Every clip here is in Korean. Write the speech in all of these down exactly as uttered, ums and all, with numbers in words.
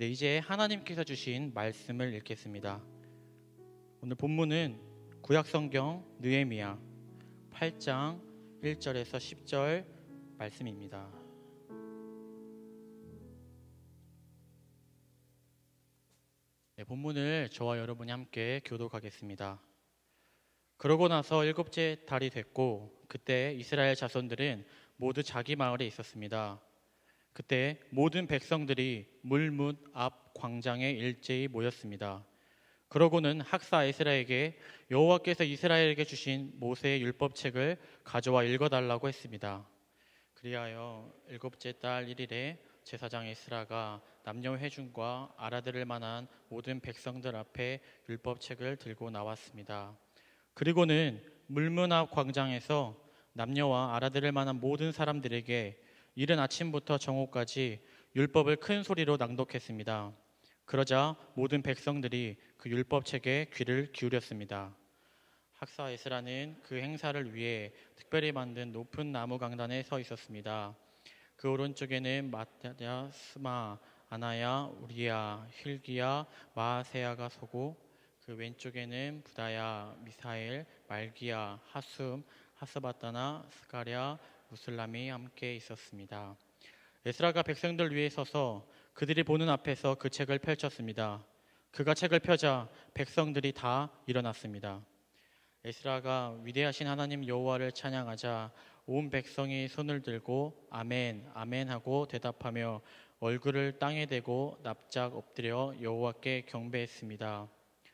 네, 이제 하나님께서 주신 말씀을 읽겠습니다. 오늘 본문은 구약성경 느헤미야 팔 장 일 절에서 십 절 말씀입니다. 네, 본문을 저와 여러분이 함께 교독하겠습니다. 그러고 나서 일곱째 달이 됐고 그때 이스라엘 자손들은 모두 자기 마을에 있었습니다. 그때 모든 백성들이 물문 앞 광장에 일제히 모였습니다. 그러고는 학사 에스라에게 여호와께서 이스라엘에게 주신 모세의 율법책을 가져와 읽어달라고 했습니다. 그리하여 일곱째 달 일 일에 제사장 에스라가 남녀 회중과 알아들을 만한 모든 백성들 앞에 율법책을 들고 나왔습니다. 그리고는 물문 앞 광장에서 남녀와 알아들을 만한 모든 사람들에게 이른 아침부터 정오까지 율법을 큰 소리로 낭독했습니다. 그러자 모든 백성들이 그 율법책에 귀를 기울였습니다. 학사 에스라는 그 행사를 위해 특별히 만든 높은 나무 강단에 서 있었습니다. 그 오른쪽에는 마따야, 스마, 아나야, 우리야, 힐기야, 마아세야가 서고 그 왼쪽에는 부다야, 미사엘, 말기야, 하숨, 하스바다나, 스가랴, 무슬람이 함께 있었습니다. 에스라가 백성들 위에 서서 그들이 보는 앞에서 그 책을 펼쳤습니다. 그가 책을 펴자 백성들이 다 일어났습니다. 에스라가 위대하신 하나님 여호와를 찬양하자 온 백성이 손을 들고 아멘, 아멘 하고 대답하며 얼굴을 땅에 대고 납작 엎드려 여호와께 경배했습니다.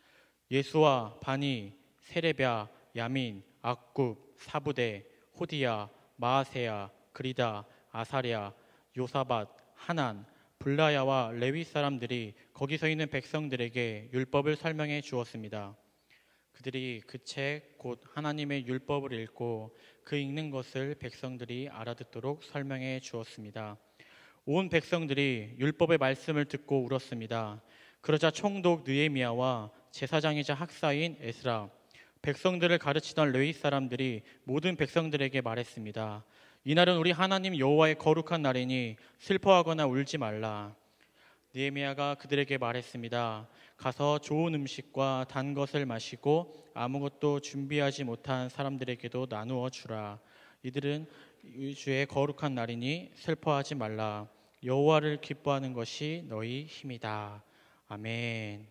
예수와 바니, 세레랴, 야민, 악굽, 사부대, 호디야, 마아세야, 그리다, 아사랴, 요사밧, 하난, 블라야와 레위 사람들이 거기 서 있는 백성들에게 율법을 설명해 주었습니다. 그들이 그 책 곧 하나님의 율법을 읽고 그 읽는 것을 백성들이 알아듣도록 설명해 주었습니다. 온 백성들이 율법의 말씀을 듣고 울었습니다. 그러자 총독 느헤미야와 제사장이자 학사인 에스라, 백성들을 가르치던 레위 사람들이 모든 백성들에게 말했습니다. 이날은 우리 하나님 여호와의 거룩한 날이니 슬퍼하거나 울지 말라. 느헤미야가 그들에게 말했습니다. 가서 좋은 음식과 단 것을 마시고 아무것도 준비하지 못한 사람들에게도 나누어 주라. 이들은 주의 거룩한 날이니 슬퍼하지 말라. 여호와를 기뻐하는 것이 너희 힘이다. 아멘.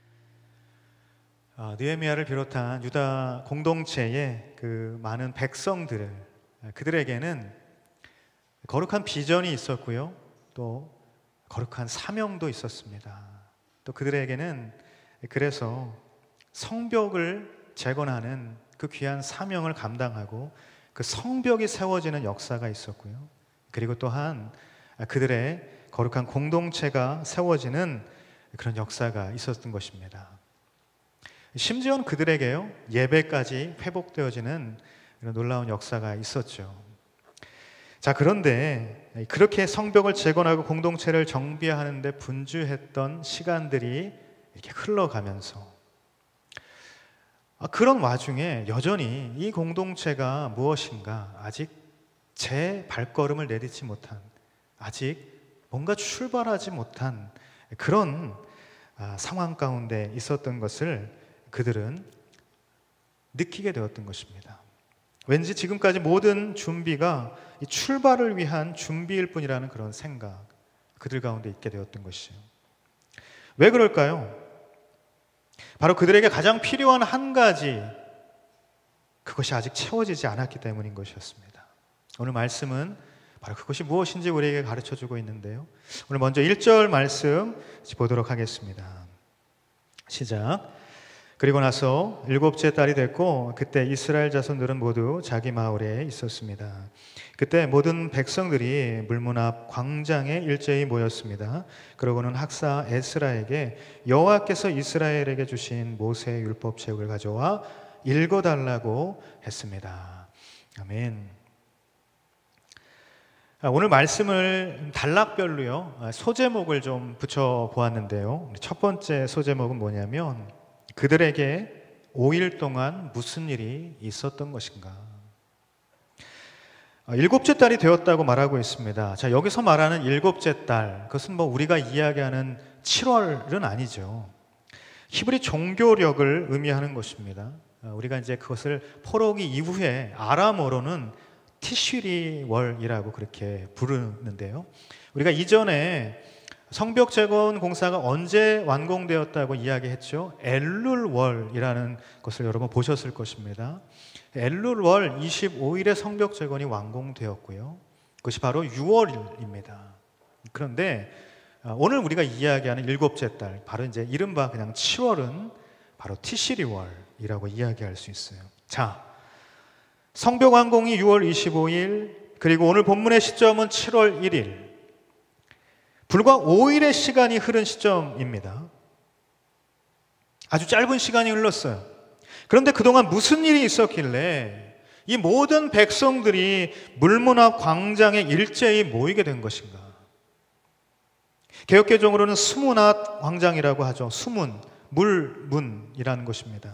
아, 느헤미야를 비롯한 유다 공동체의 그 많은 백성들을 그들에게는 거룩한 비전이 있었고요, 또 거룩한 사명도 있었습니다. 또 그들에게는 그래서 성벽을 재건하는 그 귀한 사명을 감당하고 그 성벽이 세워지는 역사가 있었고요, 그리고 또한 그들의 거룩한 공동체가 세워지는 그런 역사가 있었던 것입니다. 심지어는 그들에게요, 예배까지 회복되어지는 이런 놀라운 역사가 있었죠. 자, 그런데 그렇게 성벽을 재건하고 공동체를 정비하는 데 분주했던 시간들이 이렇게 흘러가면서 그런 와중에 여전히 이 공동체가 무엇인가 아직 제 발걸음을 내딛지 못한, 아직 뭔가 출발하지 못한 그런 상황 가운데 있었던 것을 그들은 느끼게 되었던 것입니다. 왠지 지금까지 모든 준비가 이 출발을 위한 준비일 뿐이라는 그런 생각, 그들 가운데 있게 되었던 것이에요. 왜 그럴까요? 바로 그들에게 가장 필요한 한 가지, 그것이 아직 채워지지 않았기 때문인 것이었습니다. 오늘 말씀은 바로 그것이 무엇인지 우리에게 가르쳐주고 있는데요, 오늘 먼저 일 절 말씀 보도록 하겠습니다. 시작. 그리고 나서 일곱째 달이 됐고 그때 이스라엘 자손들은 모두 자기 마을에 있었습니다. 그때 모든 백성들이 물문 앞 광장에 일제히 모였습니다. 그러고는 학사 에스라에게 여호와께서 이스라엘에게 주신 모세의 율법책을 가져와 읽어달라고 했습니다. 아멘. 오늘 말씀을 단락별로요, 소제목을 좀 붙여 보았는데요, 첫 번째 소제목은 뭐냐면 그들에게 오 일 동안 무슨 일이 있었던 것인가. 일곱째 달이 되었다고 말하고 있습니다. 자, 여기서 말하는 일곱째 달, 그것은 뭐 우리가 이야기하는 칠월은 아니죠. 히브리 종교력을 의미하는 것입니다. 우리가 이제 그것을 포로기 이후에 아람어로는 티슈리월이라고 그렇게 부르는데요. 우리가 이전에 성벽 재건 공사가 언제 완공되었다고 이야기했죠? 엘룰월이라는 것을 여러분 보셨을 것입니다. 엘룰월 이십오 일에 성벽 재건이 완공되었고요. 그것이 바로 유월입니다. 그런데 오늘 우리가 이야기하는 일곱째 달, 바로 이제 이른바 그냥 칠월은 바로 티시리월이라고 이야기할 수 있어요. 자, 성벽 완공이 유월 이십오 일, 그리고 오늘 본문의 시점은 칠월 일 일. 불과 오 일의 시간이 흐른 시점입니다. 아주 짧은 시간이 흘렀어요. 그런데 그동안 무슨 일이 있었길래 이 모든 백성들이 물문 앞 광장에 일제히 모이게 된 것인가? 개역개정으로는 수문앞 광장이라고 하죠. 수문, 물문이라는 것입니다.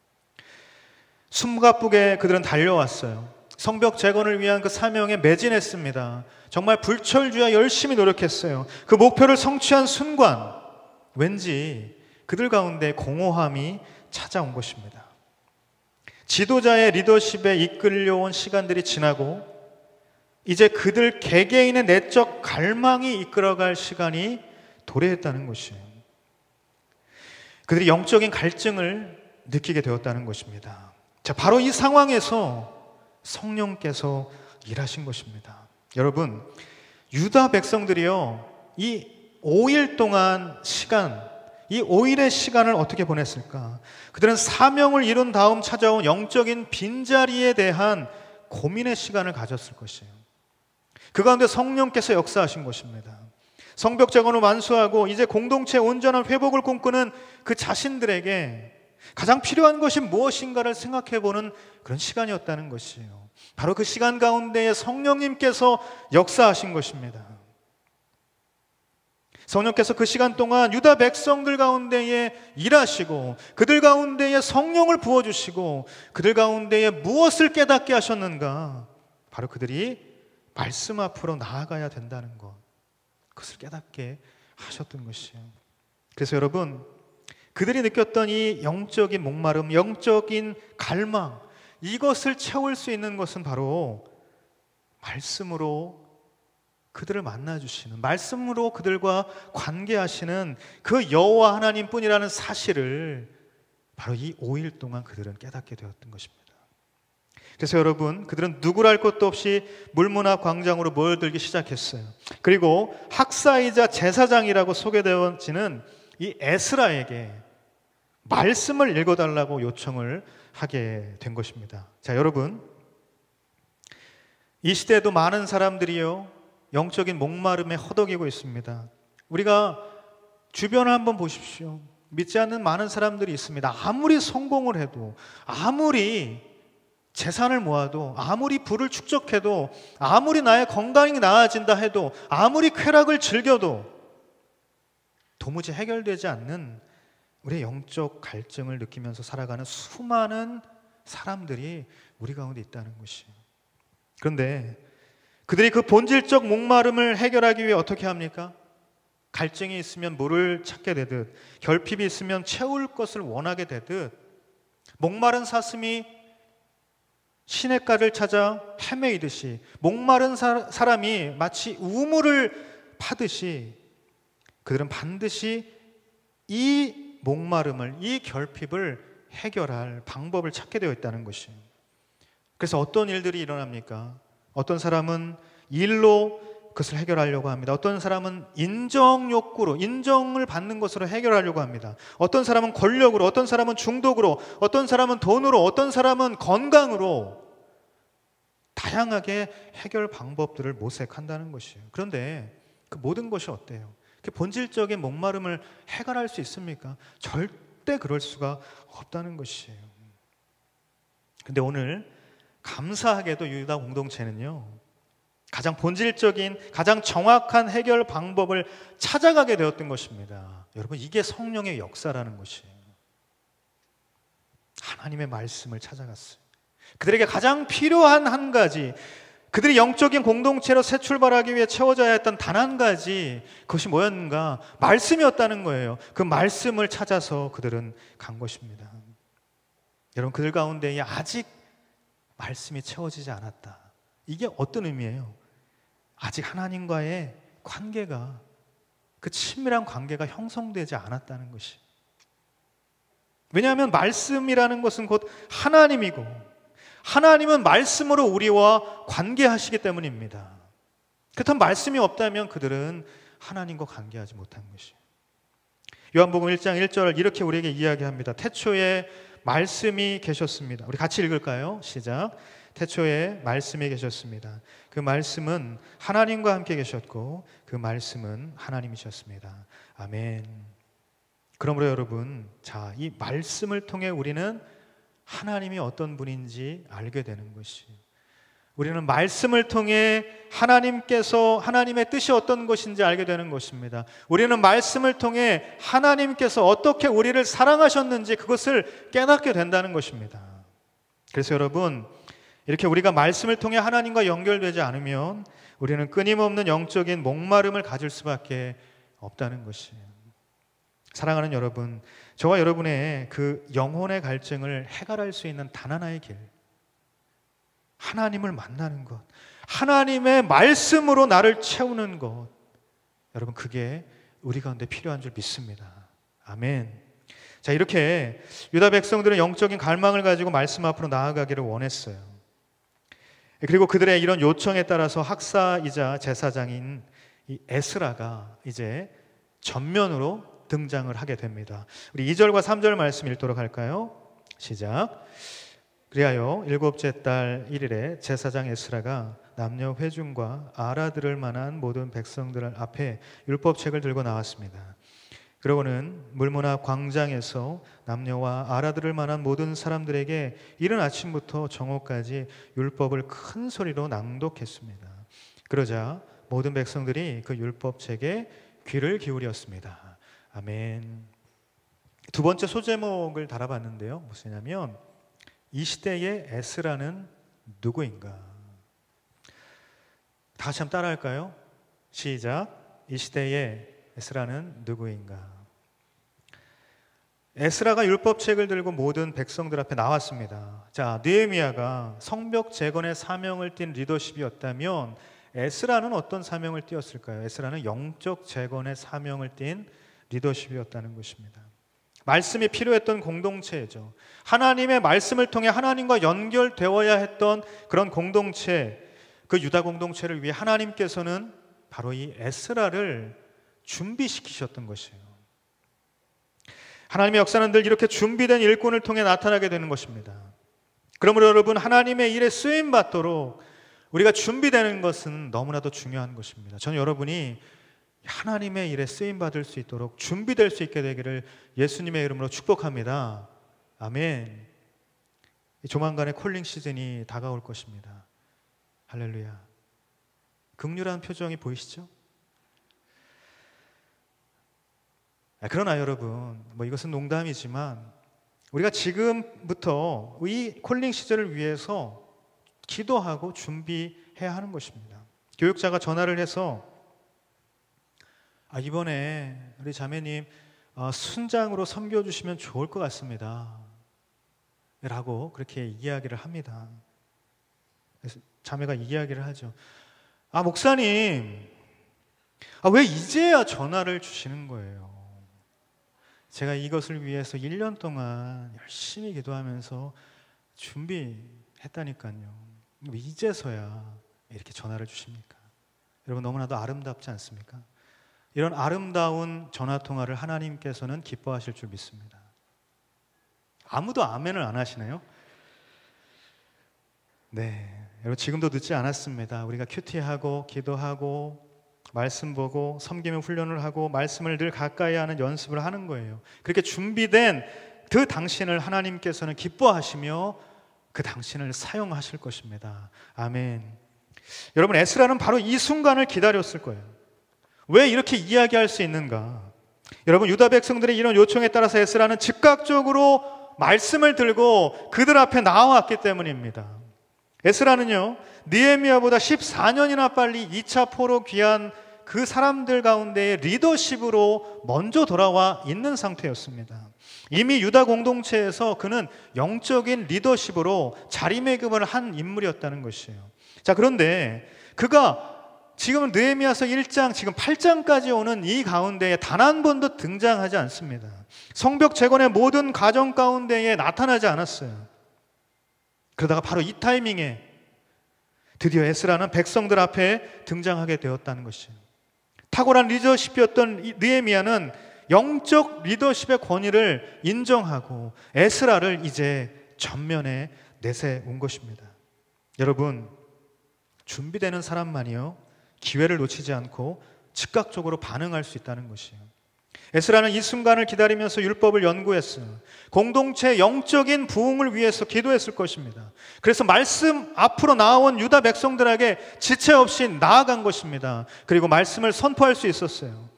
숨가쁘게 그들은 달려왔어요. 성벽 재건을 위한 그 사명에 매진했습니다. 정말 불철주야 열심히 노력했어요. 그 목표를 성취한 순간 왠지 그들 가운데 공허함이 찾아온 것입니다. 지도자의 리더십에 이끌려온 시간들이 지나고 이제 그들 개개인의 내적 갈망이 이끌어갈 시간이 도래했다는 것이에요. 그들이 영적인 갈증을 느끼게 되었다는 것입니다. 자, 바로 이 상황에서 성령께서 일하신 것입니다. 여러분, 유다 백성들이요, 이 오 일 동안 시간, 이 오 일의 시간을 어떻게 보냈을까? 그들은 사명을 이룬 다음 찾아온 영적인 빈자리에 대한 고민의 시간을 가졌을 것이에요. 그 가운데 성령께서 역사하신 것입니다. 성벽 재건을 완수하고 이제 공동체의 온전한 회복을 꿈꾸는 그 자신들에게 가장 필요한 것이 무엇인가를 생각해보는 그런 시간이었다는 것이에요. 바로 그 시간 가운데에 성령님께서 역사하신 것입니다. 성령께서 그 시간 동안 유다 백성들 가운데에 일하시고 그들 가운데에 성령을 부어주시고 그들 가운데에 무엇을 깨닫게 하셨는가? 바로 그들이 말씀 앞으로 나아가야 된다는 것, 그것을 깨닫게 하셨던 것이에요. 그래서 여러분, 그들이 느꼈던 이 영적인 목마름, 영적인 갈망, 이것을 채울 수 있는 것은 바로 말씀으로 그들을 만나주시는, 말씀으로 그들과 관계하시는 그 여호와 하나님뿐이라는 사실을 바로 이 오 일 동안 그들은 깨닫게 되었던 것입니다. 그래서 여러분, 그들은 누구랄 것도 없이 물문 앞 광장으로 모여들기 시작했어요. 그리고 학사이자 제사장이라고 소개되어지는 이 에스라에게 말씀을 읽어달라고 요청을 하게 된 것입니다. 자, 여러분, 이 시대에도 많은 사람들이요, 영적인 목마름에 허덕이고 있습니다. 우리가 주변을 한번 보십시오. 믿지 않는 많은 사람들이 있습니다. 아무리 성공을 해도, 아무리 재산을 모아도, 아무리 부를 축적해도, 아무리 나의 건강이 나아진다 해도, 아무리 쾌락을 즐겨도 도무지 해결되지 않는 우리의 영적 갈증을 느끼면서 살아가는 수많은 사람들이 우리 가운데 있다는 것이에요. 그런데 그들이 그 본질적 목마름을 해결하기 위해 어떻게 합니까? 갈증이 있으면 물을 찾게 되듯, 결핍이 있으면 채울 것을 원하게 되듯, 목마른 사슴이 시냇가를 찾아 헤매이듯이, 목마른 사, 사람이 마치 우물을 파듯이 그들은 반드시 이 목마름을, 이 결핍을 해결할 방법을 찾게 되어 있다는 것이에요. 그래서 어떤 일들이 일어납니까? 어떤 사람은 일로 그것을 해결하려고 합니다. 어떤 사람은 인정 욕구로, 인정을 받는 것으로 해결하려고 합니다. 어떤 사람은 권력으로, 어떤 사람은 중독으로, 어떤 사람은 돈으로, 어떤 사람은 건강으로 다양하게 해결 방법들을 모색한다는 것이에요. 그런데 그 모든 것이 어때요? 그 본질적인 목마름을 해결할 수 있습니까? 절대 그럴 수가 없다는 것이에요. 근데 오늘 감사하게도 유다 공동체는요, 가장 본질적인, 가장 정확한 해결 방법을 찾아가게 되었던 것입니다. 여러분, 이게 성령의 역사라는 것이에요. 하나님의 말씀을 찾아갔어요. 그들에게 가장 필요한 한 가지, 그들이 영적인 공동체로 새 출발하기 위해 채워져야 했던 단 한 가지, 그것이 뭐였는가? 말씀이었다는 거예요. 그 말씀을 찾아서 그들은 간 것입니다. 여러분, 그들 가운데에 아직 말씀이 채워지지 않았다. 이게 어떤 의미예요? 아직 하나님과의 관계가, 그 친밀한 관계가 형성되지 않았다는 것이. 왜냐하면 말씀이라는 것은 곧 하나님이고, 하나님은 말씀으로 우리와 관계하시기 때문입니다. 그렇다면 말씀이 없다면 그들은 하나님과 관계하지 못한 것이에요. 요한복음 일 장 일 절 이렇게 우리에게 이야기합니다. 태초에 말씀이 계셨습니다. 우리 같이 읽을까요? 시작. 태초에 말씀이 계셨습니다. 그 말씀은 하나님과 함께 계셨고 그 말씀은 하나님이셨습니다. 아멘. 그러므로 여러분, 자, 이 말씀을 통해 우리는 하나님이 어떤 분인지 알게 되는 것이, 우리는 말씀을 통해 하나님께서, 하나님의 뜻이 어떤 것인지 알게 되는 것입니다. 우리는 말씀을 통해 하나님께서 어떻게 우리를 사랑하셨는지 그것을 깨닫게 된다는 것입니다. 그래서 여러분, 이렇게 우리가 말씀을 통해 하나님과 연결되지 않으면 우리는 끊임없는 영적인 목마름을 가질 수밖에 없다는 것이에요. 사랑하는 여러분, 저와 여러분의 그 영혼의 갈증을 해결할 수 있는 단 하나의 길, 하나님을 만나는 것, 하나님의 말씀으로 나를 채우는 것, 여러분, 그게 우리 가운데 필요한 줄 믿습니다. 아멘. 자, 이렇게 유다 백성들은 영적인 갈망을 가지고 말씀 앞으로 나아가기를 원했어요. 그리고 그들의 이런 요청에 따라서 학사이자 제사장인 이 에스라가 이제 전면으로 등장을 하게 됩니다. 우리 이 절과 삼 절 말씀 읽도록 할까요? 시작. 그리하여 일곱째 달 일 일에 제사장 에스라가 남녀 회중과 알아들을 만한 모든 백성들 앞에 율법책을 들고 나왔습니다. 그러고는 물문 앞 광장에서 남녀와 알아들을 만한 모든 사람들에게 이른 아침부터 정오까지 율법을 큰 소리로 낭독했습니다. 그러자 모든 백성들이 그 율법책에 귀를 기울였습니다. 아멘. 두 번째 소제목을 달아봤는데요, 무엇이냐면 이 시대의 에스라는 누구인가? 다 같이 한번 따라할까요? 시작. 이 시대의 에스라는 누구인가? 에스라가 율법책을 들고 모든 백성들 앞에 나왔습니다. 자, 느헤미야가 성벽 재건의 사명을 띈 리더십이었다면 에스라는 어떤 사명을 띄었을까요? 에스라는 영적 재건의 사명을 띈 리더십이었다는 것입니다. 말씀이 필요했던 공동체죠. 하나님의 말씀을 통해 하나님과 연결되어야 했던 그런 공동체, 그 유다 공동체를 위해 하나님께서는 바로 이 에스라를 준비시키셨던 것이에요. 하나님의 역사는 늘 이렇게 준비된 일꾼을 통해 나타나게 되는 것입니다. 그러므로 여러분, 하나님의 일에 쓰임받도록 우리가 준비되는 것은 너무나도 중요한 것입니다. 저는 여러분이 하나님의 일에 쓰임받을 수 있도록 준비될 수 있게 되기를 예수님의 이름으로 축복합니다. 아멘. 조만간에 콜링 시즌이 다가올 것입니다. 할렐루야. 긍휼한 표정이 보이시죠? 그러나 여러분, 뭐 이것은 농담이지만 우리가 지금부터 이 콜링 시즌을 위해서 기도하고 준비해야 하는 것입니다. 교육자가 전화를 해서 아, 이번에 우리 자매님 어, 순장으로 섬겨주시면 좋을 것 같습니다 라고 그렇게 이야기를 합니다. 그래서 자매가 이야기를 하죠. 아, 목사님, 아, 왜 이제야 전화를 주시는 거예요? 제가 이것을 위해서 일 년 동안 열심히 기도하면서 준비했다니까요. 이제서야 이렇게 전화를 주십니까? 여러분, 너무나도 아름답지 않습니까? 이런 아름다운 전화통화를 하나님께서는 기뻐하실 줄 믿습니다. 아무도 아멘을 안 하시네요. 네, 여러분, 지금도 늦지 않았습니다. 우리가 큐티하고 기도하고 말씀 보고 섬기는 훈련을 하고 말씀을 늘 가까이 하는 연습을 하는 거예요. 그렇게 준비된 그 당신을 하나님께서는 기뻐하시며 그 당신을 사용하실 것입니다. 아멘. 여러분, 에스라는 바로 이 순간을 기다렸을 거예요. 왜 이렇게 이야기할 수 있는가? 여러분, 유다 백성들의 이런 요청에 따라서 에스라는 즉각적으로 말씀을 들고 그들 앞에 나왔기 때문입니다. 에스라는요, 느헤미야보다 십사 년이나 빨리 이 차 포로 귀한 그 사람들 가운데의 리더십으로 먼저 돌아와 있는 상태였습니다. 이미 유다 공동체에서 그는 영적인 리더십으로 자리매김을 한 인물이었다는 것이에요. 자, 그런데 그가 지금 느헤미야서 일 장, 지금 팔 장까지 오는 이 가운데에 단 한 번도 등장하지 않습니다. 성벽 재건의 모든 과정 가운데에 나타나지 않았어요. 그러다가 바로 이 타이밍에 드디어 에스라는 백성들 앞에 등장하게 되었다는 것이에요. 탁월한 리더십이었던 느헤미야는 영적 리더십의 권위를 인정하고 에스라를 이제 전면에 내세운 것입니다. 여러분, 준비되는 사람만이요 기회를 놓치지 않고 즉각적으로 반응할 수 있다는 것이에요. 에스라는 이 순간을 기다리면서 율법을 연구했어요. 공동체 영적인 부흥을 위해서 기도했을 것입니다. 그래서 말씀 앞으로 나온 유다 백성들에게 지체 없이 나아간 것입니다. 그리고 말씀을 선포할 수 있었어요.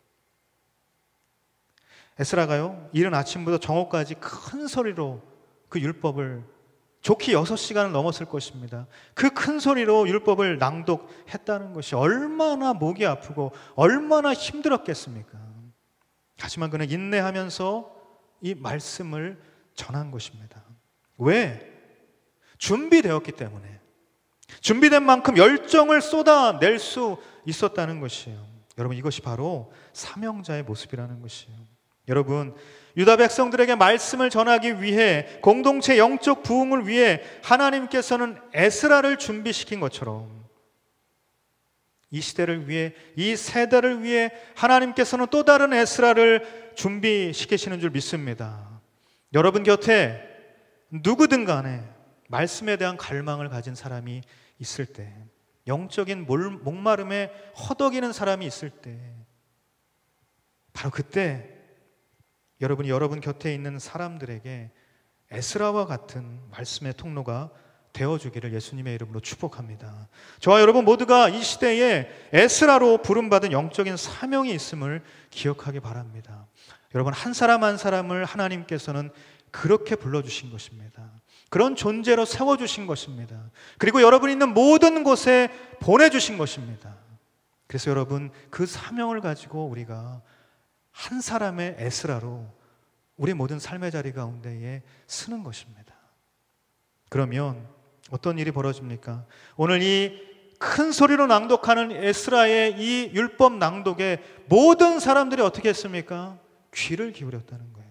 에스라가요, 이른 아침부터 정오까지 큰 소리로 그 율법을, 좋게 여섯 시간을 넘었을 것입니다. 그 큰 소리로 율법을 낭독했다는 것이 얼마나 목이 아프고 얼마나 힘들었겠습니까? 하지만 그는 인내하면서 이 말씀을 전한 것입니다. 왜? 준비되었기 때문에. 준비된 만큼 열정을 쏟아낼 수 있었다는 것이에요. 여러분, 이것이 바로 사명자의 모습이라는 것이에요. 여러분, 유다 백성들에게 말씀을 전하기 위해, 공동체 영적 부흥을 위해 하나님께서는 에스라를 준비시킨 것처럼 이 시대를 위해, 이 세대를 위해 하나님께서는 또 다른 에스라를 준비시키시는 줄 믿습니다. 여러분 곁에 누구든 간에 말씀에 대한 갈망을 가진 사람이 있을 때, 영적인 목마름에 허덕이는 사람이 있을 때, 바로 그때 여러분이 여러분 곁에 있는 사람들에게 에스라와 같은 말씀의 통로가 되어주기를 예수님의 이름으로 축복합니다. 저와 여러분 모두가 이 시대에 에스라로 부름받은 영적인 사명이 있음을 기억하기 바랍니다. 여러분, 한 사람 한 사람을 하나님께서는 그렇게 불러주신 것입니다. 그런 존재로 세워주신 것입니다. 그리고 여러분 있는 모든 곳에 보내주신 것입니다. 그래서 여러분, 그 사명을 가지고 우리가 한 사람의 에스라로 우리 모든 삶의 자리 가운데에 쓰는 것입니다. 그러면 어떤 일이 벌어집니까? 오늘 이 큰 소리로 낭독하는 에스라의 이 율법 낭독에 모든 사람들이 어떻게 했습니까? 귀를 기울였다는 거예요.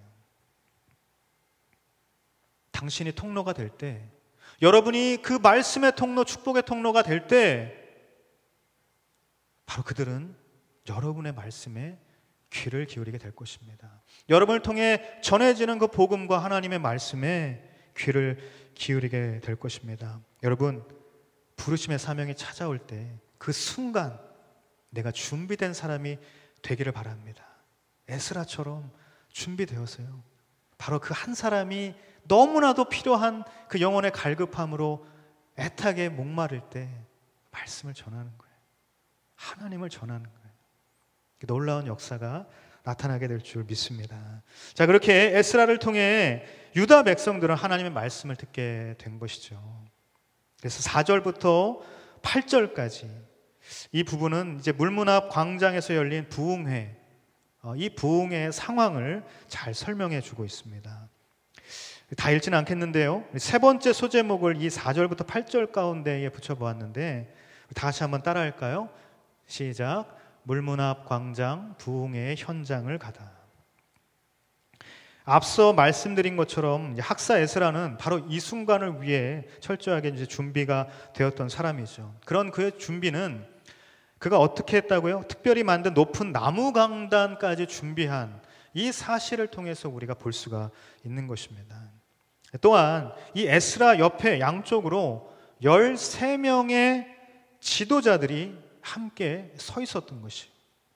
당신이 통로가 될 때, 여러분이 그 말씀의 통로, 축복의 통로가 될 때, 바로 그들은 여러분의 말씀에 귀를 기울이게 될 것입니다. 여러분을 통해 전해지는 그 복음과 하나님의 말씀에 귀를 기울이게 될 것입니다. 여러분, 부르심의 사명이 찾아올 때 그 순간 내가 준비된 사람이 되기를 바랍니다. 에스라처럼 준비되어서요, 바로 그 한 사람이 너무나도 필요한 그 영혼의 갈급함으로 애타게 목마를 때 말씀을 전하는 거예요. 하나님을 전하는 거예요. 놀라운 역사가 나타나게 될 줄 믿습니다. 자, 그렇게 에스라를 통해 유다 백성들은 하나님의 말씀을 듣게 된 것이죠. 그래서 사 절부터 팔 절까지 이 부분은 이제 물문 앞 광장에서 열린 부흥회, 이 부흥회의 상황을 잘 설명해 주고 있습니다. 다 읽지는 않겠는데요, 세 번째 소제목을 이 사 절부터 팔 절 가운데에 붙여보았는데, 다 같이 한번 따라 할까요? 시작. 물문 앞 광장 부흥회의 현장을 가다. 앞서 말씀드린 것처럼 학사 에스라는 바로 이 순간을 위해 철저하게 이제 준비가 되었던 사람이죠. 그런 그의 준비는 그가 어떻게 했다고요? 특별히 만든 높은 나무 강단까지 준비한 이 사실을 통해서 우리가 볼 수가 있는 것입니다. 또한 이 에스라 옆에 양쪽으로 열세 명의 지도자들이 함께 서 있었던 것이,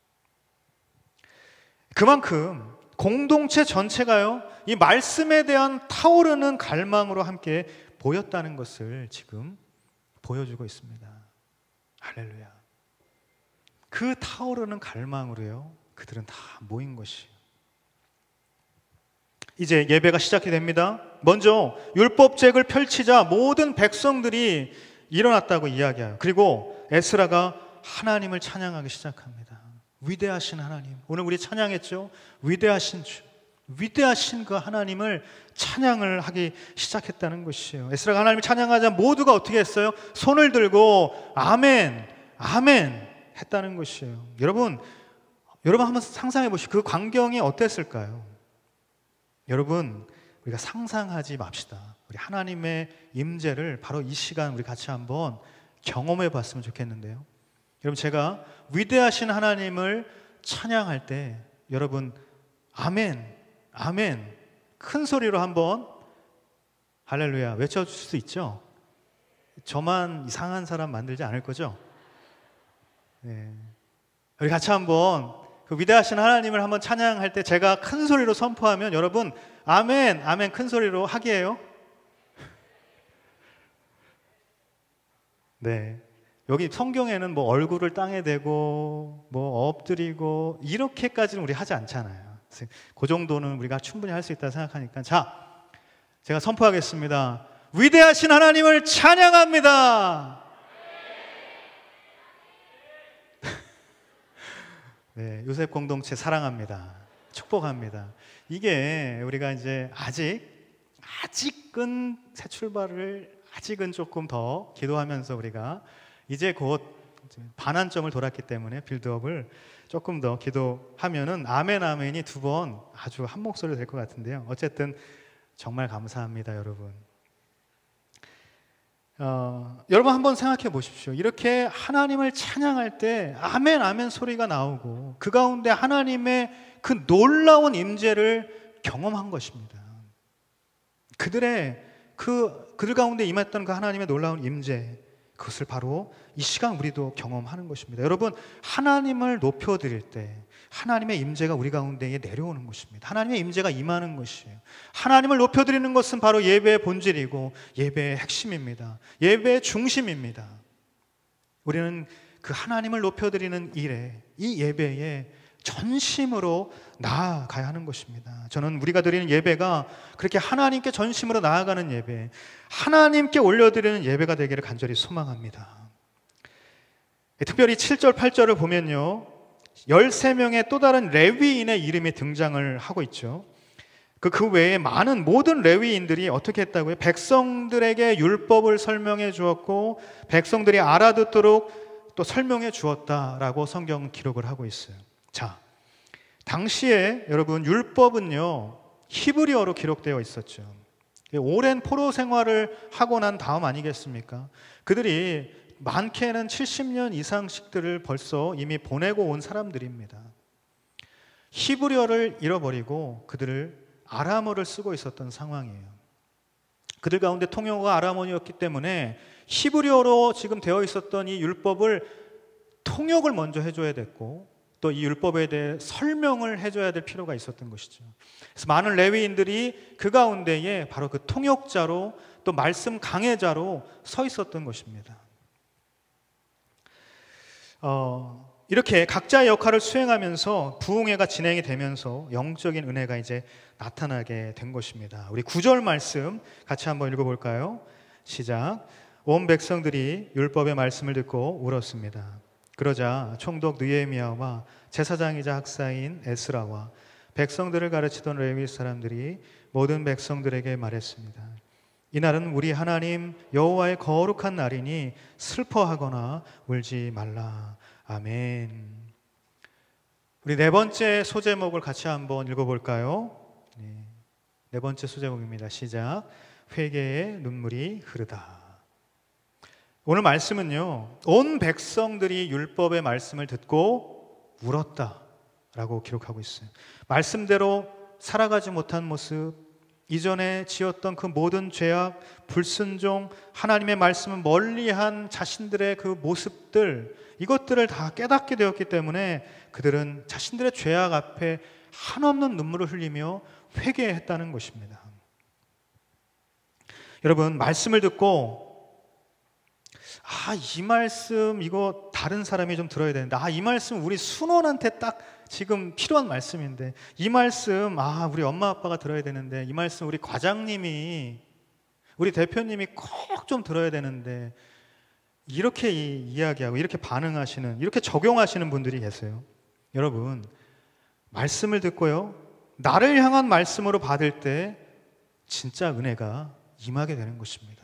그만큼 공동체 전체가요, 이 말씀에 대한 타오르는 갈망으로 함께 보였다는 것을 지금 보여주고 있습니다. 할렐루야. 그 타오르는 갈망으로요, 그들은 다 모인 것이에요. 이제 예배가 시작이 됩니다. 먼저 율법책을 펼치자 모든 백성들이 일어났다고 이야기해요. 그리고 에스라가 하나님을 찬양하기 시작합니다. 위대하신 하나님, 오늘 우리 찬양했죠? 위대하신 주, 위대하신 그 하나님을 찬양을 하기 시작했다는 것이에요. 에스라가 하나님을 찬양하자 모두가 어떻게 했어요? 손을 들고 아멘, 아멘 했다는 것이에요. 여러분, 여러분 한번 상상해 보시고 그 광경이 어땠을까요? 여러분, 우리가 상상하지 맙시다. 우리 하나님의 임재를 바로 이 시간 우리 같이 한번 경험해 봤으면 좋겠는데요. 여러분, 제가 위대하신 하나님을 찬양할 때 여러분 아멘, 아멘 큰 소리로 한번 할렐루야 외쳐줄 수 있죠? 저만 이상한 사람 만들지 않을 거죠? 네. 우리 같이 한번 그 위대하신 하나님을 한번 찬양할 때 제가 큰 소리로 선포하면 여러분 아멘, 아멘 큰 소리로 하기예요. 네. 여기 성경에는 뭐 얼굴을 땅에 대고 뭐 엎드리고 이렇게까지는 우리 하지 않잖아요. 그 정도는 우리가 충분히 할 수 있다고 생각하니까 자, 제가 선포하겠습니다. 위대하신 하나님을 찬양합니다. 네, 요셉 공동체 사랑합니다. 축복합니다. 이게 우리가 이제 아직 아직은 새 출발을 아직은 조금 더 기도하면서 우리가 이제 곧 반환점을 돌았기 때문에 빌드업을 조금 더 기도하면은 아멘 아멘이 두 번 아주 한 목소리로 될 것 같은데요. 어쨌든 정말 감사합니다, 여러분. 어, 여러분 한번 생각해 보십시오. 이렇게 하나님을 찬양할 때 아멘 아멘 소리가 나오고 그 가운데 하나님의 그 놀라운 임재를 경험한 것입니다. 그들의 그 그들 가운데 임했던 그 하나님의 놀라운 임재, 그것을 바로 이 시간 우리도 경험하는 것입니다. 여러분, 하나님을 높여드릴 때 하나님의 임재가 우리 가운데에 내려오는 것입니다. 하나님의 임재가 임하는 것이에요. 하나님을 높여드리는 것은 바로 예배의 본질이고 예배의 핵심입니다. 예배의 중심입니다. 우리는 그 하나님을 높여드리는 일에, 이 예배에 전심으로 나아가야 하는 것입니다. 저는 우리가 드리는 예배가 그렇게 하나님께 전심으로 나아가는 예배, 하나님께 올려드리는 예배가 되기를 간절히 소망합니다. 특별히 칠 절, 팔 절을 보면요, 열세 명의 또 다른 레위인의 이름이 등장을 하고 있죠. 그, 그 외에 많은 모든 레위인들이 어떻게 했다고요? 백성들에게 율법을 설명해 주었고 백성들이 알아듣도록 또 설명해 주었다라고 성경은 기록을 하고 있어요. 자, 당시에 여러분 율법은요 히브리어로 기록되어 있었죠. 오랜 포로 생활을 하고 난 다음 아니겠습니까? 그들이 많게는 칠십 년 이상씩들을 벌써 이미 보내고 온 사람들입니다. 히브리어를 잃어버리고 그들을 아람어를 쓰고 있었던 상황이에요. 그들 가운데 통용어가 아람어이었기 때문에 히브리어로 지금 되어 있었던 이 율법을 통역을 먼저 해줘야 됐고 또 이 율법에 대해 설명을 해줘야 될 필요가 있었던 것이죠. 그래서 많은 레위인들이 그 가운데에 바로 그 통역자로 또 말씀 강해자로 서 있었던 것입니다. 어, 이렇게 각자의 역할을 수행하면서 부흥회가 진행이 되면서 영적인 은혜가 이제 나타나게 된 것입니다. 우리 구 절 말씀 같이 한번 읽어볼까요? 시작. 온 백성들이 율법의 말씀을 듣고 울었습니다. 그러자 총독 느헤미야와 제사장이자 학사인 에스라와 백성들을 가르치던 레위 사람들이 모든 백성들에게 말했습니다. 이날은 우리 하나님 여호와의 거룩한 날이니 슬퍼하거나 울지 말라. 아멘. 우리 네 번째 소제목을 같이 한번 읽어볼까요? 네, 네 번째 소제목입니다. 시작. 회개의 눈물이 흐르다. 오늘 말씀은요, 온 백성들이 율법의 말씀을 듣고 울었다라고 기록하고 있어요. 말씀대로 살아가지 못한 모습, 이전에 지었던 그 모든 죄악, 불순종, 하나님의 말씀을 멀리한 자신들의 그 모습들, 이것들을 다 깨닫게 되었기 때문에 그들은 자신들의 죄악 앞에 한없는 눈물을 흘리며 회개했다는 것입니다. 여러분, 말씀을 듣고 아, 이 말씀 이거 다른 사람이 좀 들어야 되는데, 아, 이 말씀 우리 순원한테 딱 지금 필요한 말씀인데, 이 말씀 아, 우리 엄마 아빠가 들어야 되는데, 이 말씀 우리 과장님이, 우리 대표님이 꼭 좀 들어야 되는데, 이렇게 이야기하고 이렇게 반응하시는, 이렇게 적용하시는 분들이 계세요. 여러분, 말씀을 듣고요, 나를 향한 말씀으로 받을 때 진짜 은혜가 임하게 되는 것입니다.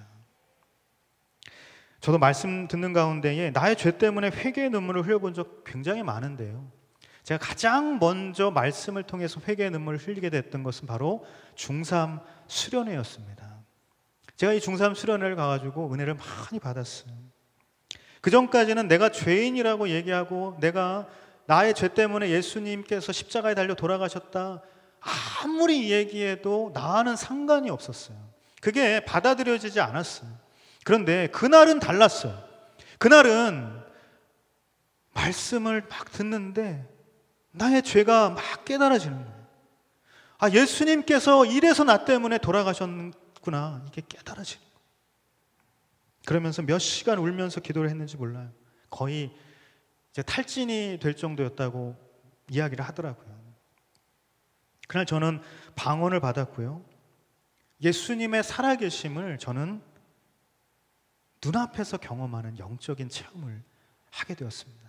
저도 말씀 듣는 가운데에 나의 죄 때문에 회개의 눈물을 흘려본 적 굉장히 많은데요, 제가 가장 먼저 말씀을 통해서 회개의 눈물을 흘리게 됐던 것은 바로 중삼 수련회였습니다. 제가 이 중삼 수련회를 가가지고 은혜를 많이 받았어요. 그 전까지는 내가 죄인이라고 얘기하고, 내가 나의 죄 때문에 예수님께서 십자가에 달려 돌아가셨다, 아무리 얘기해도 나와는 상관이 없었어요. 그게 받아들여지지 않았어요. 그런데 그날은 달랐어요. 그날은 말씀을 막 듣는데 나의 죄가 막 깨달아지는 거예요. 아, 예수님께서 이래서 나 때문에 돌아가셨구나, 이게 깨달아지는 거예요. 그러면서 몇 시간 울면서 기도를 했는지 몰라요. 거의 이제 탈진이 될 정도였다고 이야기를 하더라고요. 그날 저는 방언을 받았고요, 예수님의 살아계심을 저는 눈앞에서 경험하는 영적인 체험을 하게 되었습니다.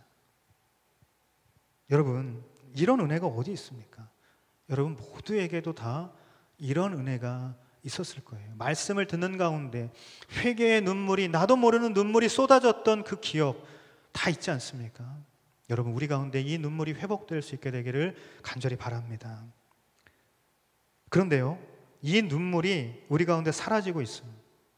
여러분, 이런 은혜가 어디 있습니까? 여러분 모두에게도 다 이런 은혜가 있었을 거예요. 말씀을 듣는 가운데 회개의 눈물이, 나도 모르는 눈물이 쏟아졌던 그 기억 다 있지 않습니까? 여러분, 우리 가운데 이 눈물이 회복될 수 있게 되기를 간절히 바랍니다. 그런데요, 이 눈물이 우리 가운데 사라지고 있어요.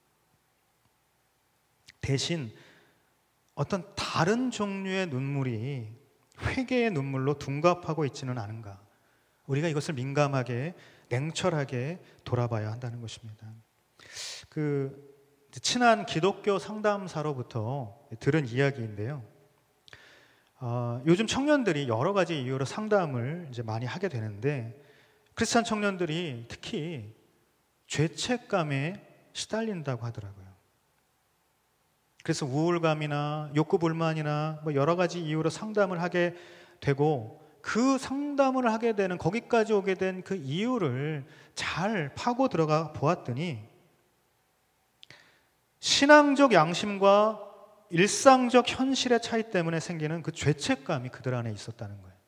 대신 어떤 다른 종류의 눈물이 회개의 눈물로 둔갑하고 있지는 않은가, 우리가 이것을 민감하게 냉철하게 돌아봐야 한다는 것입니다. 그 친한 기독교 상담사로부터 들은 이야기인데요, 어, 요즘 청년들이 여러 가지 이유로 상담을 이제 많이 하게 되는데, 크리스찬 청년들이 특히 죄책감에 시달린다고 하더라고요. 그래서 우울감이나 욕구 불만이나 뭐 여러 가지 이유로 상담을 하게 되고, 그 상담을 하게 되는, 거기까지 오게 된 그 이유를 잘 파고 들어가 보았더니 신앙적 양심과 일상적 현실의 차이 때문에 생기는 그 죄책감이 그들 안에 있었다는 거예요.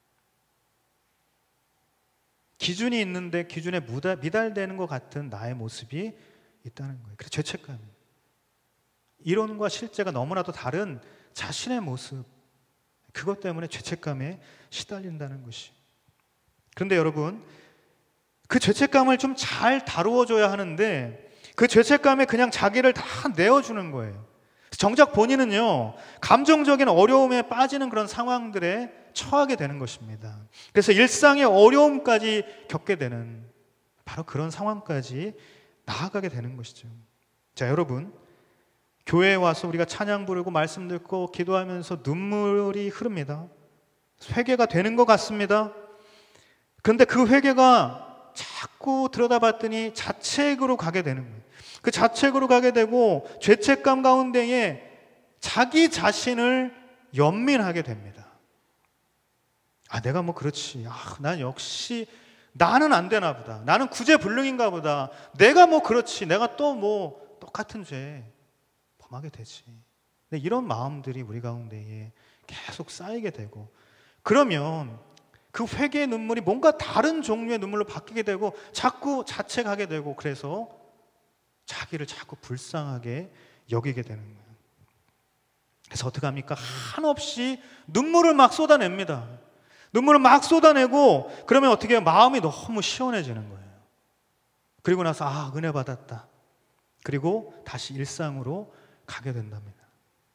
기준이 있는데 기준에 미달되는 것 같은 나의 모습이 있다는 거예요. 그래서 죄책감, 이론과 실제가 너무나도 다른 자신의 모습, 그것 때문에 죄책감에 시달린다는 것이. 그런데 여러분, 그 죄책감을 좀 잘 다루어줘야 하는데 그 죄책감에 그냥 자기를 다 내어주는 거예요. 정작 본인은요, 감정적인 어려움에 빠지는 그런 상황들에 처하게 되는 것입니다. 그래서 일상의 어려움까지 겪게 되는, 바로 그런 상황까지 나아가게 되는 것이죠. 자, 여러분, 교회에 와서 우리가 찬양 부르고 말씀 듣고 기도하면서 눈물이 흐릅니다. 회개가 되는 것 같습니다. 그런데 그 회개가 자꾸 들여다봤더니 자책으로 가게 되는 거예요. 그 자책으로 가게 되고 죄책감 가운데에 자기 자신을 연민하게 됩니다. 아, 내가 뭐 그렇지. 아, 난 역시 나는 안 되나 보다. 나는 구제불능인가 보다. 내가 뭐 그렇지. 내가 또 뭐 똑같은 죄 범하게 되지. 근데 이런 마음들이 우리 가운데에 계속 쌓이게 되고, 그러면 그 회개의 눈물이 뭔가 다른 종류의 눈물로 바뀌게 되고 자꾸 자책하게 되고, 그래서 자기를 자꾸 불쌍하게 여기게 되는 거예요. 그래서 어떻게 합니까? 한없이 눈물을 막 쏟아냅니다. 눈물을 막 쏟아내고, 그러면 어떻게 해요? 마음이 너무 시원해지는 거예요. 그리고 나서 아, 은혜 받았다. 그리고 다시 일상으로 가게 된답니다.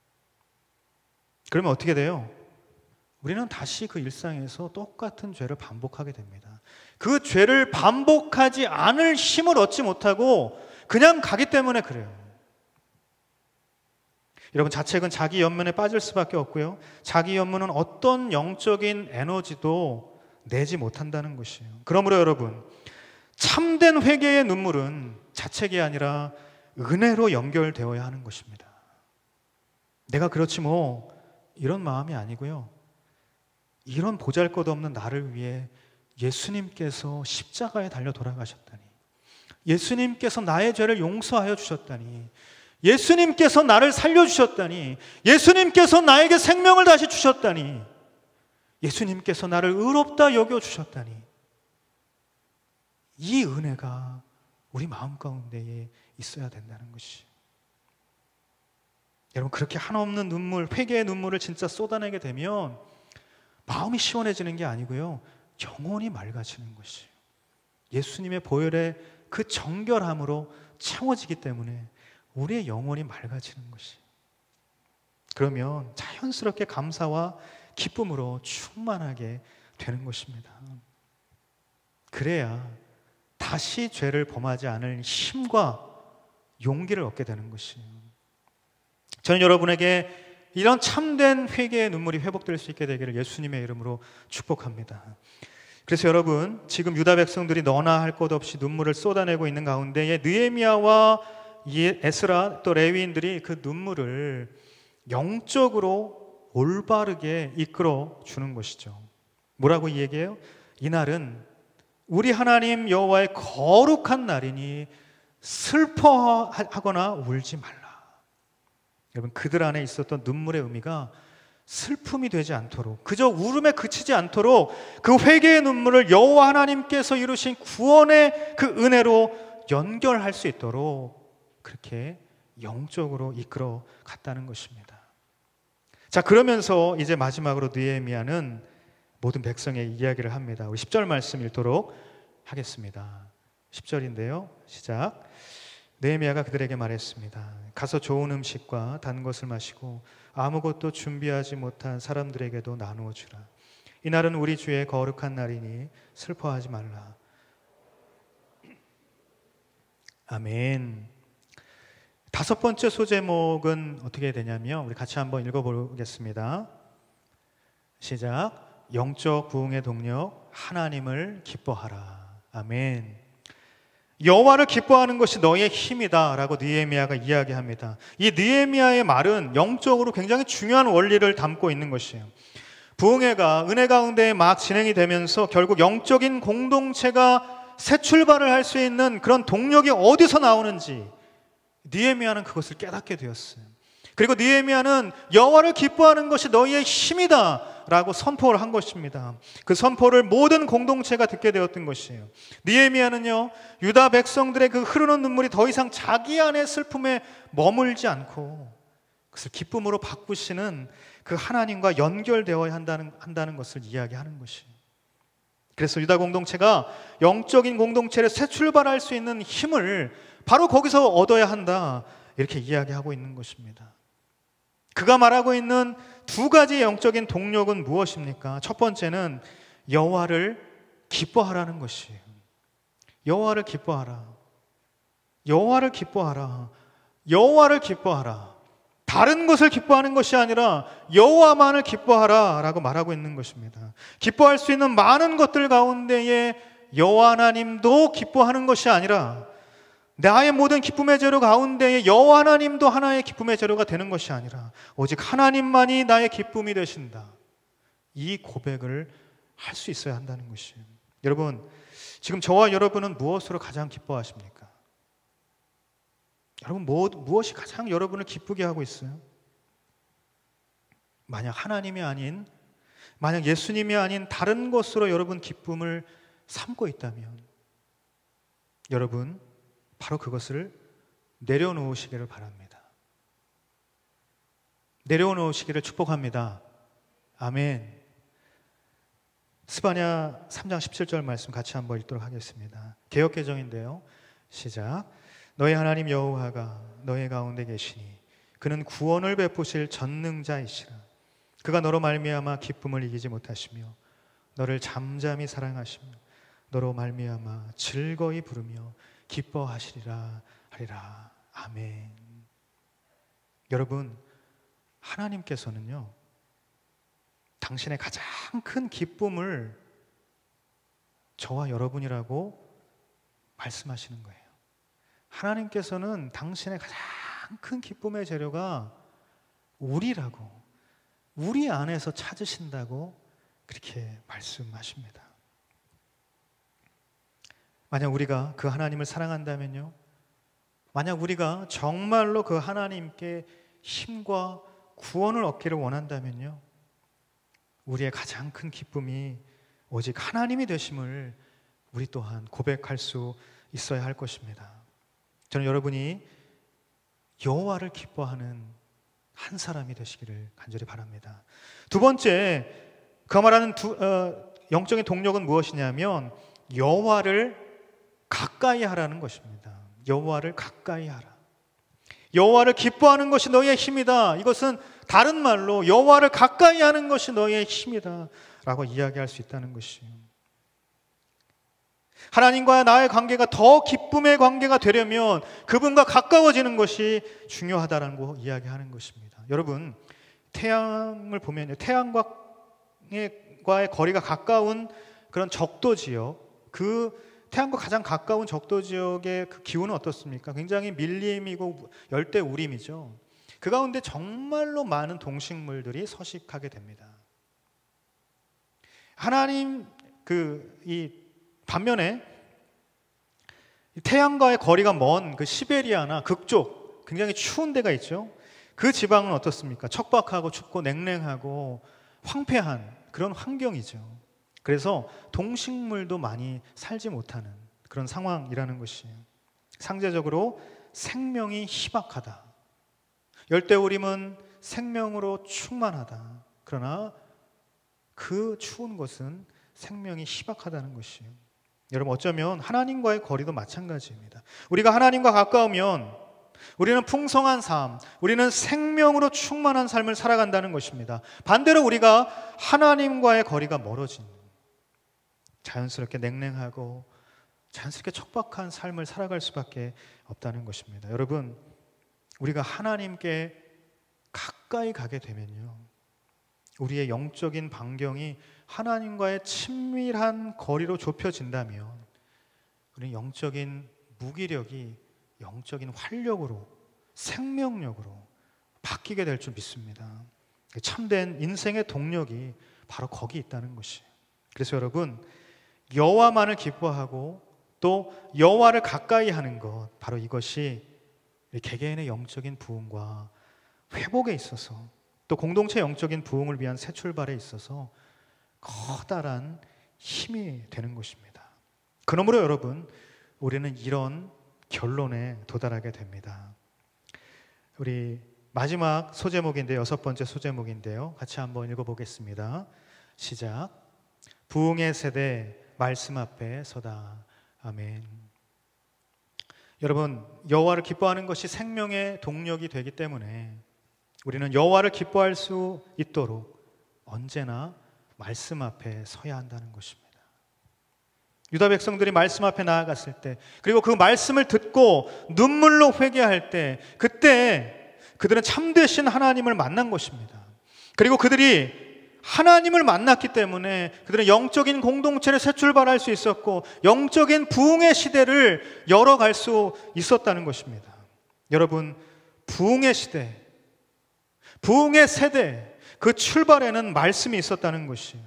그러면 어떻게 돼요? 우리는 다시 그 일상에서 똑같은 죄를 반복하게 됩니다. 그 죄를 반복하지 않을 힘을 얻지 못하고 그냥 가기 때문에 그래요. 여러분, 자책은 자기 연민에 빠질 수밖에 없고요, 자기 연민은 어떤 영적인 에너지도 내지 못한다는 것이에요. 그러므로 여러분, 참된 회개의 눈물은 자책이 아니라 은혜로 연결되어야 하는 것입니다. 내가 그렇지 뭐 이런 마음이 아니고요. 이런 보잘것없는 나를 위해 예수님께서 십자가에 달려 돌아가셨다니, 예수님께서 나의 죄를 용서하여 주셨다니, 예수님께서 나를 살려주셨다니, 예수님께서 나에게 생명을 다시 주셨다니, 예수님께서 나를 의롭다 여겨주셨다니, 이 은혜가 우리 마음 가운데에 있어야 된다는 것이. 여러분, 그렇게 한없는 눈물, 회개의 눈물을 진짜 쏟아내게 되면 마음이 시원해지는 게 아니고요, 영혼이 맑아지는 것이에요. 예수님의 보혈의 그 정결함으로 채워지기 때문에 우리의 영혼이 맑아지는 것이에요. 그러면 자연스럽게 감사와 기쁨으로 충만하게 되는 것입니다. 그래야 다시 죄를 범하지 않을 힘과 용기를 얻게 되는 것이에요. 저는 여러분에게 이런 참된 회개의 눈물이 회복될 수 있게 되기를 예수님의 이름으로 축복합니다. 그래서 여러분, 지금 유다 백성들이 너나 할 것 없이 눈물을 쏟아내고 있는 가운데에 느헤미야와 에스라 또 레위인들이 그 눈물을 영적으로 올바르게 이끌어 주는 것이죠. 뭐라고 얘기해요? 이날은 우리 하나님 여호와의 거룩한 날이니 슬퍼하거나 울지 말라. 여러분, 그들 안에 있었던 눈물의 의미가 슬픔이 되지 않도록, 그저 울음에 그치지 않도록 그 회개의 눈물을 여호와 하나님께서 이루신 구원의 그 은혜로 연결할 수 있도록 그렇게 영적으로 이끌어 갔다는 것입니다. 자, 그러면서 이제 마지막으로 느헤미야는 모든 백성의 이야기를 합니다. 우리 십 절 말씀 읽도록 하겠습니다. 십 절인데요, 시작. 느헤미야가 그들에게 말했습니다. 가서 좋은 음식과 단 것을 마시고 아무것도 준비하지 못한 사람들에게도 나누어 주라. 이날은 우리 주의 거룩한 날이니 슬퍼하지 말라. 아멘. 다섯 번째 소제목은 어떻게 되냐면, 우리 같이 한번 읽어보겠습니다. 시작. 영적 부흥의 동력 하나님을 기뻐하라. 아멘. 여호와를 기뻐하는 것이 너의 힘이다 라고 느헤미야가 이야기합니다. 이 느헤미야의 말은 영적으로 굉장히 중요한 원리를 담고 있는 것이에요. 부흥회가 은혜 가운데 막 진행이 되면서 결국 영적인 공동체가 새 출발을 할 수 있는 그런 동력이 어디서 나오는지 느헤미야는 그것을 깨닫게 되었어요. 그리고 느헤미야는 여호와를 기뻐하는 것이 너희의 힘이다 라고 선포를 한 것입니다. 그 선포를 모든 공동체가 듣게 되었던 것이에요. 느헤미야는요, 유다 백성들의 그 흐르는 눈물이 더 이상 자기 안의 슬픔에 머물지 않고 그것을 기쁨으로 바꾸시는 그 하나님과 연결되어야 한다는, 한다는 것을 이야기하는 것이에요. 그래서 유다 공동체가 영적인 공동체를 새 출발할 수 있는 힘을 바로 거기서 얻어야 한다, 이렇게 이야기하고 있는 것입니다. 그가 말하고 있는 두 가지 영적인 동력은 무엇입니까? 첫 번째는 여호와를 기뻐하라는 것이에요. 여호와를 기뻐하라. 여호와를 기뻐하라. 여호와를 기뻐하라. 다른 것을 기뻐하는 것이 아니라 여호와만을 기뻐하라 라고 말하고 있는 것입니다. 기뻐할 수 있는 많은 것들 가운데에 여호와 하나님도 기뻐하는 것이 아니라, 나의 모든 기쁨의 재료 가운데에 여호와 하나님도 하나의 기쁨의 재료가 되는 것이 아니라 오직 하나님만이 나의 기쁨이 되신다, 이 고백을 할 수 있어야 한다는 것이에요. 여러분, 지금 저와 여러분은 무엇으로 가장 기뻐하십니까? 여러분, 뭐, 무엇이 가장 여러분을 기쁘게 하고 있어요? 만약 하나님이 아닌, 만약 예수님이 아닌 다른 것으로 여러분 기쁨을 삼고 있다면 여러분 바로 그것을 내려놓으시기를 바랍니다. 내려놓으시기를 축복합니다. 아멘. 스바냐 삼 장 십칠 절 말씀 같이 한번 읽도록 하겠습니다. 개역개정인데요, 시작. 너희 하나님 여호와가 너희 가운데 계시니 그는 구원을 베푸실 전능자이시라. 그가 너로 말미암아 기쁨을 이기지 못하시며 너를 잠잠히 사랑하시며 너로 말미암아 즐거이 부르며 기뻐하시리라 하리라. 아멘. 여러분, 하나님께서는요, 당신의 가장 큰 기쁨을 저와 여러분이라고 말씀하시는 거예요. 하나님께서는 당신의 가장 큰 기쁨의 재료가 우리라고, 우리 안에서 찾으신다고 그렇게 말씀하십니다. 만약 우리가 그 하나님을 사랑한다면요, 만약 우리가 정말로 그 하나님께 힘과 구원을 얻기를 원한다면요, 우리의 가장 큰 기쁨이 오직 하나님이 되심을 우리 또한 고백할 수 있어야 할 것입니다. 저는 여러분이 여호와를 기뻐하는 한 사람이 되시기를 간절히 바랍니다. 두 번째, 그 말하는 두, 어, 영적인 동력은 무엇이냐면 여호와를 가까이 하라는 것입니다. 여호와를 가까이 하라. 여호와를 기뻐하는 것이 너희의 힘이다. 이것은 다른 말로 여호와를 가까이 하는 것이 너희의 힘이다 라고 이야기할 수 있다는 것이에요. 하나님과 나의 관계가 더 기쁨의 관계가 되려면 그분과 가까워지는 것이 중요하다라고 이야기하는 것입니다. 여러분, 태양을 보면 태양과의 거리가 가까운 그런 적도 지역, 그 태양과 가장 가까운 적도 지역의 그 기온은 어떻습니까? 굉장히 밀림이고 열대 우림이죠. 그 가운데 정말로 많은 동식물들이 서식하게 됩니다. 하나님 그 이 반면에 태양과의 거리가 먼 그 시베리아나 극쪽, 굉장히 추운 데가 있죠. 그 지방은 어떻습니까? 척박하고 춥고 냉랭하고 황폐한 그런 환경이죠. 그래서 동식물도 많이 살지 못하는 그런 상황이라는 것이에요. 상대적으로 생명이 희박하다. 열대우림은 생명으로 충만하다. 그러나 그 추운 곳은 생명이 희박하다는 것이에요. 여러분, 어쩌면 하나님과의 거리도 마찬가지입니다. 우리가 하나님과 가까우면 우리는 풍성한 삶, 우리는 생명으로 충만한 삶을 살아간다는 것입니다. 반대로 우리가 하나님과의 거리가 멀어진, 자연스럽게 냉랭하고 자연스럽게 척박한 삶을 살아갈 수밖에 없다는 것입니다. 여러분, 우리가 하나님께 가까이 가게 되면요, 우리의 영적인 반경이 하나님과의 친밀한 거리로 좁혀진다면 우리는 영적인 무기력이 영적인 활력으로, 생명력으로 바뀌게 될 줄 믿습니다. 참된 인생의 동력이 바로 거기 있다는 것이에요. 그래서 여러분, 여호와만을 기뻐하고 또 여호와를 가까이 하는 것, 바로 이것이 개개인의 영적인 부흥과 회복에 있어서, 또 공동체 영적인 부흥을 위한 새 출발에 있어서 커다란 힘이 되는 것입니다. 그러므로 여러분, 우리는 이런 결론에 도달하게 됩니다. 우리 마지막 소제목인데요, 여섯 번째 소제목인데요, 같이 한번 읽어보겠습니다. 시작. 부흥의 세대 말씀 앞에 서다. 아멘. 여러분, 여호와를 기뻐하는 것이 생명의 동력이 되기 때문에 우리는 여호와를 기뻐할 수 있도록 언제나 말씀 앞에 서야 한다는 것입니다. 유다 백성들이 말씀 앞에 나아갔을 때, 그리고 그 말씀을 듣고 눈물로 회개할 때, 그때 그들은 참되신 하나님을 만난 것입니다. 그리고 그들이 하나님을 만났기 때문에 그들은 영적인 공동체를 새 출발할 수 있었고 영적인 부흥의 시대를 열어갈 수 있었다는 것입니다. 여러분, 부흥의 시대, 부흥의 세대, 그 출발에는 말씀이 있었다는 것이에요.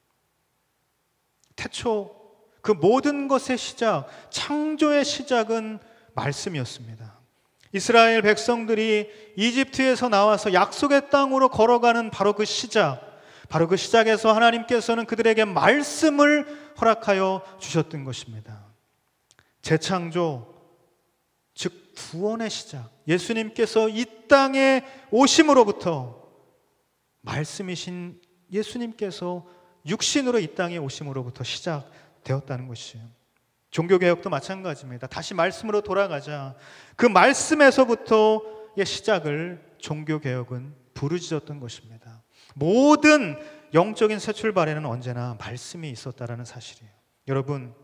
태초 그 모든 것의 시작, 창조의 시작은 말씀이었습니다. 이스라엘 백성들이 이집트에서 나와서 약속의 땅으로 걸어가는 바로 그 시작, 바로 그 시작에서 하나님께서는 그들에게 말씀을 허락하여 주셨던 것입니다. 재창조, 즉 구원의 시작, 예수님께서 이 땅에 오심으로부터, 말씀이신 예수님께서 육신으로 이 땅에 오심으로부터 시작되었다는 것이에요. 종교개혁도 마찬가지입니다. 다시 말씀으로 돌아가자. 그 말씀에서부터의 시작을 종교개혁은 부르짖었던 것입니다. 모든 영적인 새 출발에는 언제나 말씀이 있었다는 사실이에요. 여러분,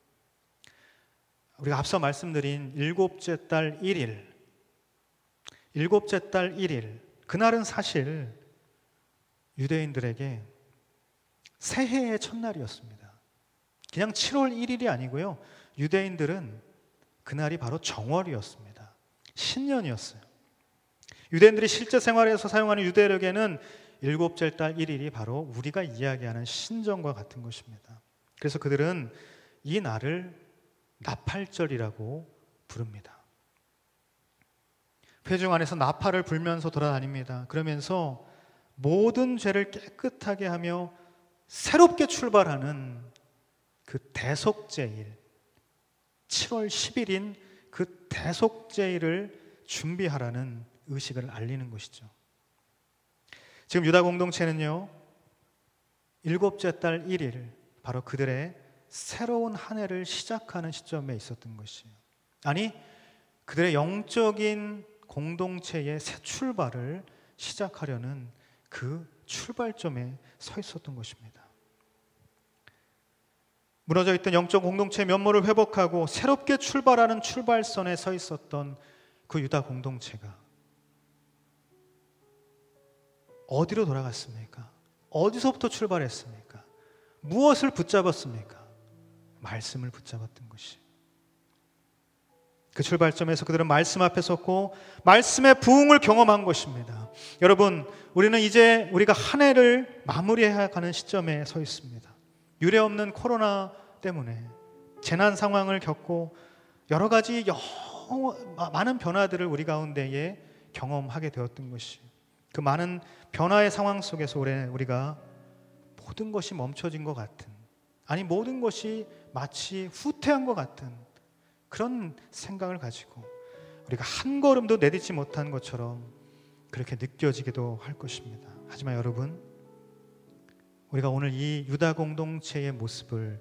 우리가 앞서 말씀드린 일곱째 달 일 일, 일곱째 달 일 일, 그날은 사실 유대인들에게 새해의 첫날이었습니다. 그냥 칠월 일 일이 아니고요, 유대인들은 그날이 바로 정월이었습니다. 신년이었어요. 유대인들이 실제 생활에서 사용하는 유대력에는 일곱째 달 일 일이 바로 우리가 이야기하는 신정과 같은 것입니다. 그래서 그들은 이 날을 나팔절이라고 부릅니다. 회중 안에서 나팔을 불면서 돌아다닙니다. 그러면서 모든 죄를 깨끗하게 하며 새롭게 출발하는 그 대속죄일, 칠월 십일인 그 대속죄일을 준비하라는 의식을 알리는 것이죠. 지금 유다 공동체는요, 일곱째 달 일 일, 바로 그들의 새로운 한 해를 시작하는 시점에 있었던 것이에요. 아니, 그들의 영적인 공동체의 새 출발을 시작하려는 그 출발점에 서 있었던 것입니다. 무너져 있던 영적 공동체의 면모를 회복하고 새롭게 출발하는 출발선에 서 있었던 그 유다 공동체가 어디로 돌아갔습니까? 어디서부터 출발했습니까? 무엇을 붙잡았습니까? 말씀을 붙잡았던 것이. 그 출발점에서 그들은 말씀 앞에 섰고 말씀의 부흥을 경험한 것입니다. 여러분, 우리는 이제 우리가 한 해를 마무리해야 하는 시점에 서 있습니다. 유례없는 코로나 때문에 재난 상황을 겪고 여러 가지 여, 많은 변화들을 우리 가운데에 경험하게 되었던 것이, 그 많은 변화의 상황 속에서 올해 우리가 모든 것이 멈춰진 것 같은, 아니 모든 것이 마치 후퇴한 것 같은 그런 생각을 가지고 우리가 한 걸음도 내딛지 못한 것처럼 그렇게 느껴지기도 할 것입니다. 하지만 여러분, 우리가 오늘 이 유다 공동체의 모습을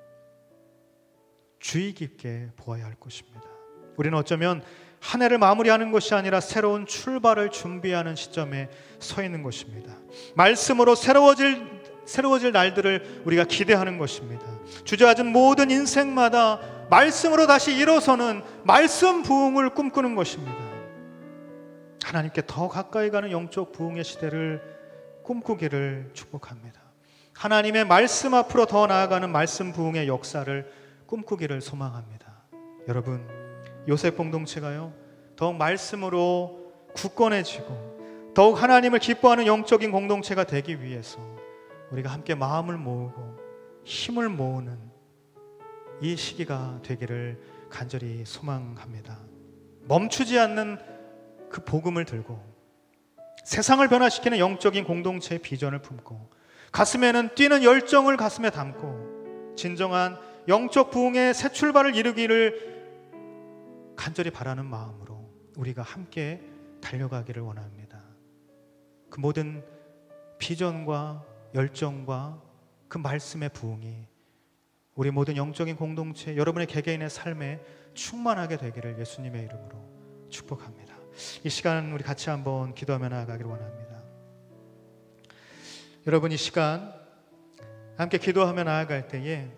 주의 깊게 보아야 할 것입니다. 우리는 어쩌면 한 해를 마무리하는 것이 아니라 새로운 출발을 준비하는 시점에 서 있는 것입니다. 말씀으로 새로워질 새로워질 날들을 우리가 기대하는 것입니다. 주저앉은 모든 인생마다 말씀으로 다시 일어서는 말씀 부흥을 꿈꾸는 것입니다. 하나님께 더 가까이 가는 영적 부흥의 시대를 꿈꾸기를 축복합니다. 하나님의 말씀 앞으로 더 나아가는 말씀 부흥의 역사를 꿈꾸기를 소망합니다. 여러분, 요셉 공동체가요, 더욱 말씀으로 굳건해지고 더욱 하나님을 기뻐하는 영적인 공동체가 되기 위해서 우리가 함께 마음을 모으고 힘을 모으는 이 시기가 되기를 간절히 소망합니다. 멈추지 않는 그 복음을 들고 세상을 변화시키는 영적인 공동체의 비전을 품고 가슴에는 뛰는 열정을 가슴에 담고 진정한 영적 부흥의 새 출발을 이루기를 간절히 바라는 마음으로 우리가 함께 달려가기를 원합니다. 그 모든 비전과 열정과 그 말씀의 부흥이 우리 모든 영적인 공동체, 여러분의 개개인의 삶에 충만하게 되기를 예수님의 이름으로 축복합니다. 이 시간 우리 같이 한번 기도하며 나아가기를 원합니다. 여러분, 이 시간 함께 기도하며 나아갈 때에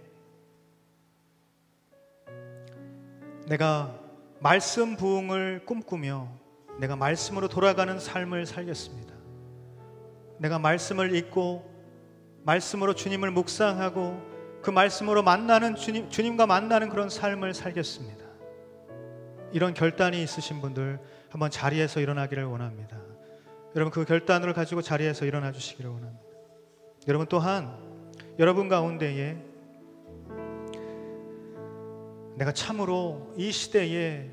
내가 말씀 부흥을 꿈꾸며 내가 말씀으로 돌아가는 삶을 살겠습니다. 내가 말씀을 읽고 말씀으로 주님을 묵상하고 그 말씀으로 만나는 주님, 주님과 만나는 그런 삶을 살겠습니다. 이런 결단이 있으신 분들 한번 자리에서 일어나기를 원합니다. 여러분, 그 결단을 가지고 자리에서 일어나 주시기를 원합니다. 여러분, 또한 여러분 가운데에 내가 참으로 이 시대에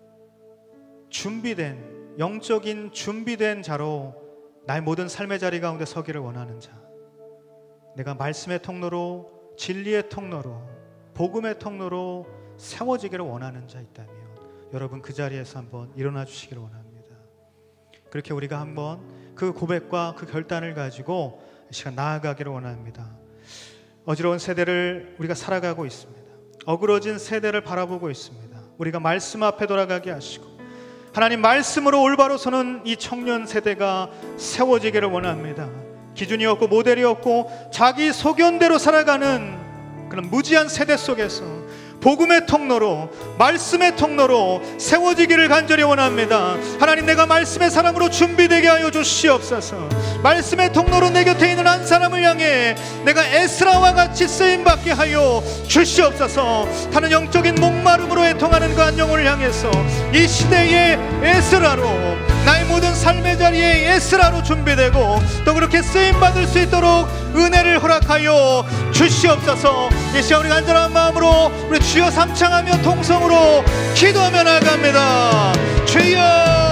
준비된, 영적인 준비된 자로 나의 모든 삶의 자리 가운데 서기를 원하는 자, 내가 말씀의 통로로, 진리의 통로로, 복음의 통로로 세워지기를 원하는 자 있다면 여러분 그 자리에서 한번 일어나 주시기를 원합니다. 그렇게 우리가 한번 그 고백과 그 결단을 가지고 이 시간 나아가기를 원합니다. 어지러운 세대를 우리가 살아가고 있습니다. 어그러진 세대를 바라보고 있습니다. 우리가 말씀 앞에 돌아가게 하시고 하나님 말씀으로 올바로 서는 이 청년 세대가 세워지기를 원합니다. 기준이 없고 모델이 없고 자기 소견대로 살아가는 그런 무지한 세대 속에서 복음의 통로로, 말씀의 통로로 세워지기를 간절히 원합니다. 하나님, 내가 말씀의 사람으로 준비되게 하여 주시옵소서. 말씀의 통로로 내 곁에 있는 한 사람을 향해 내가 에스라와 같이 쓰임받게 하여 주시옵소서. 다른 영적인 목마름으로 애통하는 그 한 영혼을 향해서 이 시대의 에스라로 나의 모든 삶의 자리에 에스라로 준비되고 또 그렇게 쓰임받을 수 있도록 은혜를 허락하여 주시옵소서. 이 시간 우리 간절한 마음으로 우리 주여 삼창하며 통성으로 기도하며 나아갑니다. 주여